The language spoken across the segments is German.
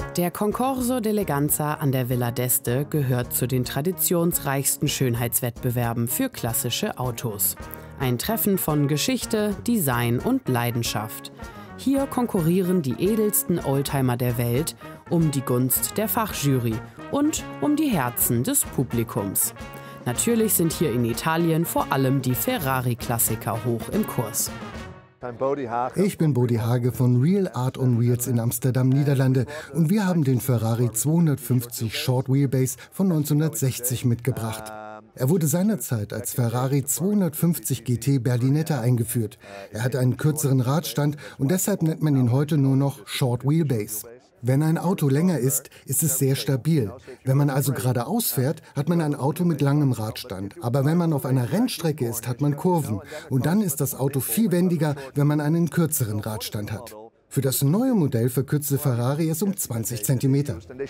Der Concorso d'Eleganza an der Villa d'Este gehört zu den traditionsreichsten Schönheitswettbewerben für klassische Autos. Ein Treffen von Geschichte, Design und Leidenschaft. Hier konkurrieren die edelsten Oldtimer der Welt um die Gunst der Fachjury und um die Herzen des Publikums. Natürlich sind hier in Italien vor allem die Ferrari-Klassiker hoch im Kurs. Ich bin Bodi Hage von Real Art on Wheels in Amsterdam, Niederlande, und wir haben den Ferrari 250 Short Wheelbase von 1960 mitgebracht. Er wurde seinerzeit als Ferrari 250 GT Berlinetta eingeführt. Er hat einen kürzeren Radstand und deshalb nennt man ihn heute nur noch Short Wheelbase. Wenn ein Auto länger ist, ist es sehr stabil. Wenn man also geradeaus fährt, hat man ein Auto mit langem Radstand. Aber wenn man auf einer Rennstrecke ist, hat man Kurven. Und dann ist das Auto viel wendiger, wenn man einen kürzeren Radstand hat. Für das neue Modell verkürzte Ferrari es um 20 cm.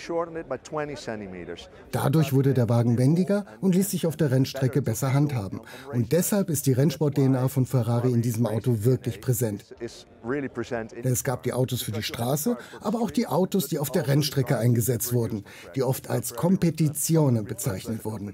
Dadurch wurde der Wagen wendiger und ließ sich auf der Rennstrecke besser handhaben. Und deshalb ist die Rennsport-DNA von Ferrari in diesem Auto wirklich präsent. Denn es gab die Autos für die Straße, aber auch die Autos, die auf der Rennstrecke eingesetzt wurden, die oft als Competizione bezeichnet wurden.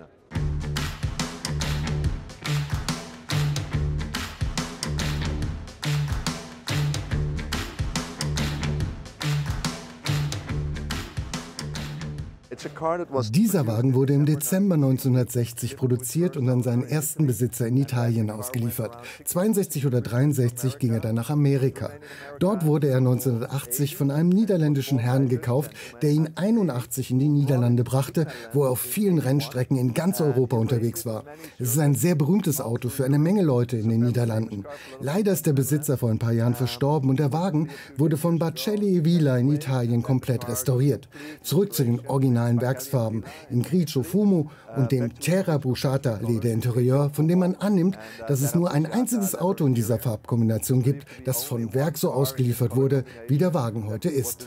Dieser Wagen wurde im Dezember 1960 produziert und an seinen ersten Besitzer in Italien ausgeliefert. 62 oder 63 ging er dann nach Amerika. Dort wurde er 1980 von einem niederländischen Herrn gekauft, der ihn 81 in die Niederlande brachte, wo er auf vielen Rennstrecken in ganz Europa unterwegs war. Es ist ein sehr berühmtes Auto für eine Menge Leute in den Niederlanden. Leider ist der Besitzer vor ein paar Jahren verstorben und der Wagen wurde von Baccelli e Villa in Italien komplett restauriert. Zurück zu den originalen Werksfarben in Grigio Fumo und dem Terra Bruciata Lederinterieur, von dem man annimmt, dass es nur ein einziges Auto in dieser Farbkombination gibt, das von Werk so ausgeliefert wurde, wie der Wagen heute ist.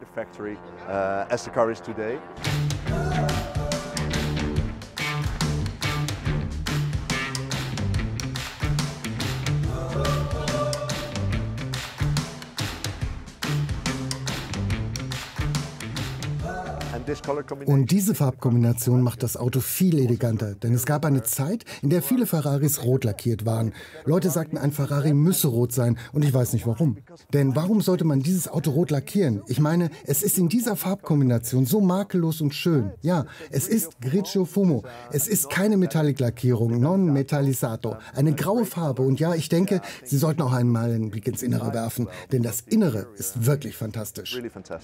Und diese Farbkombination macht das Auto viel eleganter, denn es gab eine Zeit, in der viele Ferraris rot lackiert waren. Leute sagten, ein Ferrari müsse rot sein und ich weiß nicht warum. Denn warum sollte man dieses Auto rot lackieren? Ich meine, es ist in dieser Farbkombination so makellos und schön. Ja, es ist Grigio Fumo. Es ist keine Metallic-Lackierung, non metallisato, eine graue Farbe. Und ja, ich denke, Sie sollten auch einmal einen Blick ins Innere werfen, denn das Innere ist wirklich fantastisch.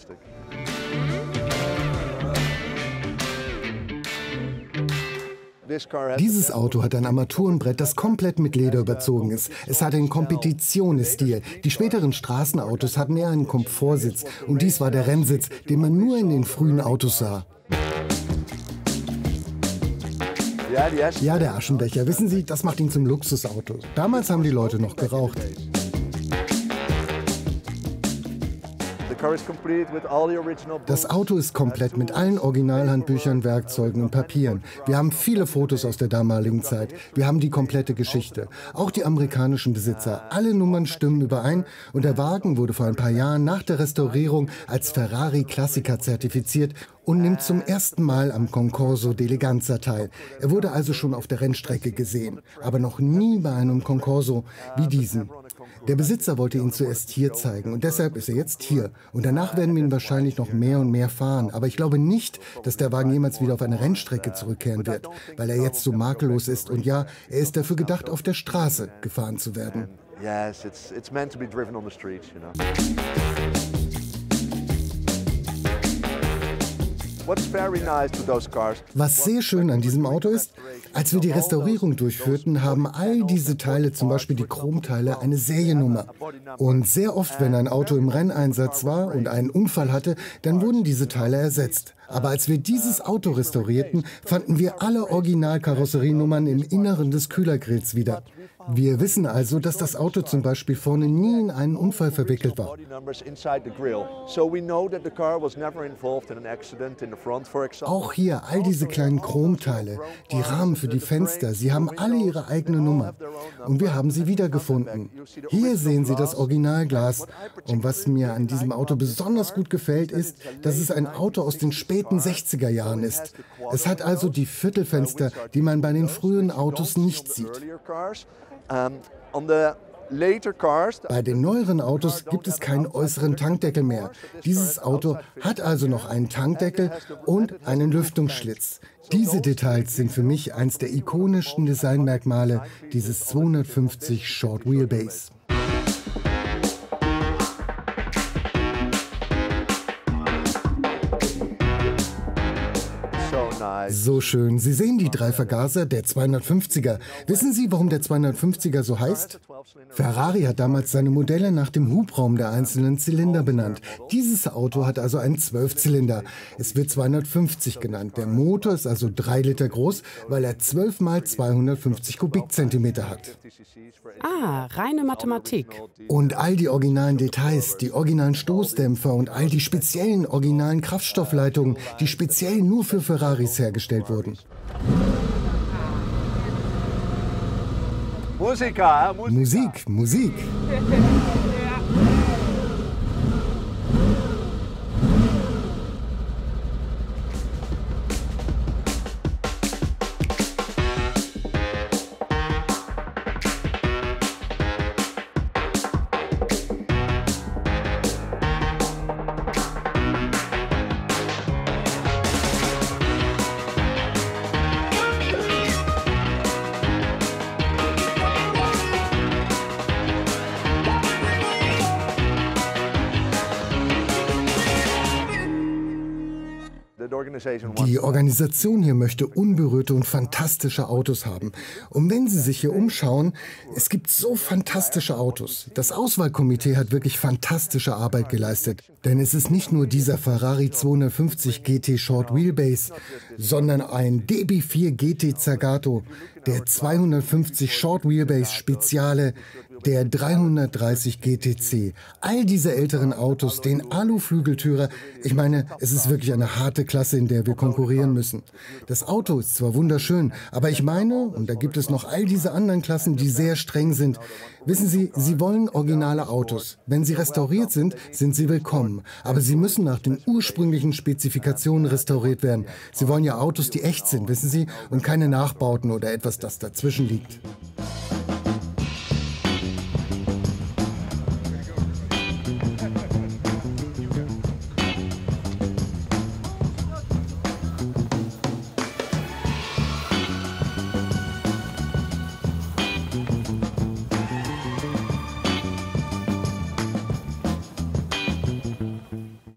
Dieses Auto hat ein Armaturenbrett, das komplett mit Leder überzogen ist. Es hat einen Competizione-Stil. Die späteren Straßenautos hatten eher einen Komfortsitz. Und dies war der Rennsitz, den man nur in den frühen Autos sah. Ja, der Aschenbecher. Wissen Sie, das macht ihn zum Luxusauto. Damals haben die Leute noch geraucht. Das Auto ist komplett mit allen Originalhandbüchern, Werkzeugen und Papieren. Wir haben viele Fotos aus der damaligen Zeit. Wir haben die komplette Geschichte. Auch die amerikanischen Besitzer. Alle Nummern stimmen überein und der Wagen wurde vor ein paar Jahren nach der Restaurierung als Ferrari Klassiker zertifiziert und nimmt zum ersten Mal am Concorso d'Eleganza teil. Er wurde also schon auf der Rennstrecke gesehen, aber noch nie bei einem Concorso wie diesem. Der Besitzer wollte ihn zuerst hier zeigen und deshalb ist er jetzt hier. Und danach werden wir ihn wahrscheinlich noch mehr und mehr fahren. Aber ich glaube nicht, dass der Wagen jemals wieder auf eine Rennstrecke zurückkehren wird, weil er jetzt so makellos ist. Und ja, er ist dafür gedacht, auf der Straße gefahren zu werden. Was sehr schön an diesem Auto ist, als wir die Restaurierung durchführten, haben all diese Teile, zum Beispiel die Chromteile, eine Seriennummer. Und sehr oft, wenn ein Auto im Renneinsatz war und einen Unfall hatte, dann wurden diese Teile ersetzt. Aber als wir dieses Auto restaurierten, fanden wir alle Original-Karosserienummern im Inneren des Kühlergrills wieder. Wir wissen also, dass das Auto zum Beispiel vorne nie in einen Unfall verwickelt war. Auch hier all diese kleinen Chromteile, die Rahmen für die Fenster, sie haben alle ihre eigene Nummer. Und wir haben sie wiedergefunden. Hier sehen Sie das Originalglas. Und was mir an diesem Auto besonders gut gefällt, ist, dass es ein Auto aus den späten 60er Jahren ist. Es hat also die Viertelfenster, die man bei den frühen Autos nicht sieht. Bei den neueren Autos gibt es keinen äußeren Tankdeckel mehr. Dieses Auto hat also noch einen Tankdeckel und einen Lüftungsschlitz. Diese Details sind für mich eines der ikonischsten Designmerkmale dieses 250 Short Wheelbase. So schön. Sie sehen die drei Vergaser der 250er. Wissen Sie, warum der 250er so heißt? Ferrari hat damals seine Modelle nach dem Hubraum der einzelnen Zylinder benannt. Dieses Auto hat also einen 12-Zylinder. Es wird 250 genannt. Der Motor ist also 3 Liter groß, weil er 12 mal 250 Kubikzentimeter hat. Ah, reine Mathematik. Und all die originalen Details, die originalen Stoßdämpfer und all die speziellen originalen Kraftstoffleitungen, die speziell nur für Ferraris hergestellt wurden. Musik, Musik. Die Organisation hier möchte unberührte und fantastische Autos haben. Und wenn Sie sich hier umschauen, es gibt so fantastische Autos. Das Auswahlkomitee hat wirklich fantastische Arbeit geleistet. Denn es ist nicht nur dieser Ferrari 250 GT Short Wheelbase, sondern ein DB4 GT Zagato, der 250 Short Wheelbase Speziale, der 330 GTC. All diese älteren Autos, den Aluflügeltürer, ich meine, es ist wirklich eine harte Klasse, in der wir konkurrieren müssen. Das Auto ist zwar wunderschön, aber ich meine, und da gibt es noch all diese anderen Klassen, die sehr streng sind. Wissen Sie, Sie wollen originale Autos. Wenn sie restauriert sind, sind sie willkommen. Aber sie müssen nach den ursprünglichen Spezifikationen restauriert werden. Sie wollen ja Autos, die echt sind, wissen Sie, und keine Nachbauten oder etwas, das dazwischen liegt.